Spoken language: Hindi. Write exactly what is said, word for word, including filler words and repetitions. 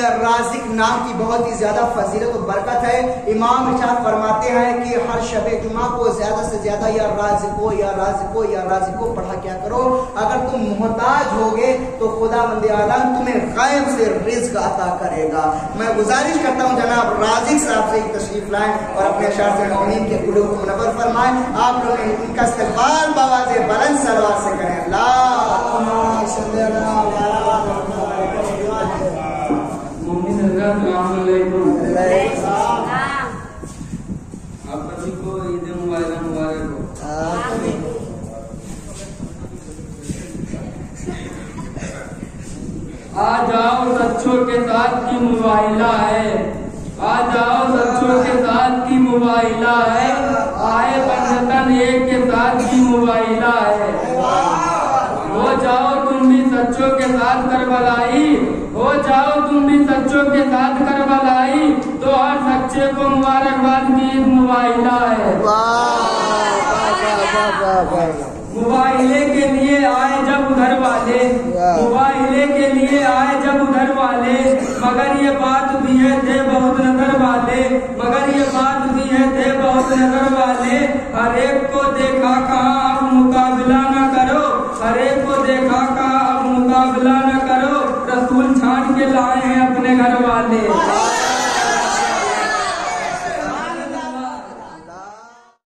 राज़िक नाम की बहुत ही ज्यादा फजीलत और बरकत है। इमाम इरशाद फरमाते हैं कि हर शबे जुमा को ज्यादा से ज्यादा या राज़िको या राज़िको या राज़िको पढ़ा क्या करो। अगर तुम मोहताज होगे तो खुदावंद आलम तुम्हें गैब से रिज़्क अता करेगा। मैं गुजारिश करता हूँ जनाब राज़िक साहब से तशरीफ लाएं और अपने अशार से मौमीन के कुलूब को मुनव्वर फरमाएं। आप लोग इनका इस्तक़बाल बवाज़े बुलंद सलवात से करें। आप सभी को ईद मुबारक मुबारक हो। आ जाओ सच्चों के साथ की मुबाइला है, आ जाओ सच्चों के साथ की मुबाइला है, आए पंजतन एक के साथ की मुबाइला है। हो जाओ तुम भी सच्चों के साथ करबलाई, हो जाओ तुम भी सच्चों के साथ करबलाई, तो हर सच्चे को मुबारकबाद की ईद मुबाइला है। मुबाइले के लिए आए जब उधर वाले, मुबाइले के लिए आए जब उधर वाले, मगर ये बात दिए थे बहुत नजर वाले, मगर ये बात दिए थे बहुत नजर वाले। हर एक को देखा कहाँ अब मुकाबला न करो, हर एक को देखा कहाँ अब मुकाबला न करो, रसूल छान के लाए हैं अपने घर वाले।